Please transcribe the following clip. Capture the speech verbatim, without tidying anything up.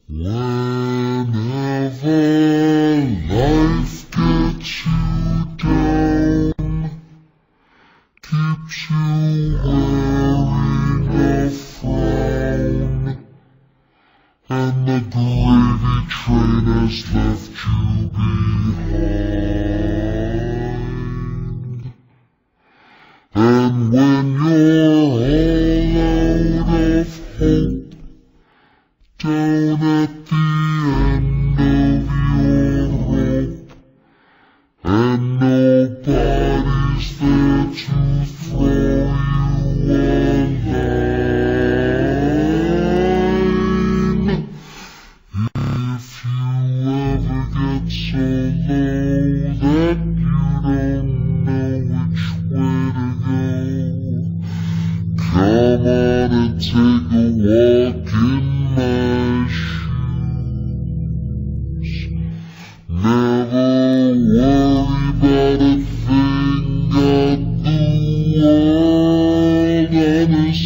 Whenever life gets you down, keeps you wearing a frown, and the gravy train has left you behind, and when you're all out of hope, down at the end of your rope, and nobody's there to throw you a line. If you ever get so low that you don't know which way to go, come on and take a walk in my shoes. Never worry about a thing, got the world on his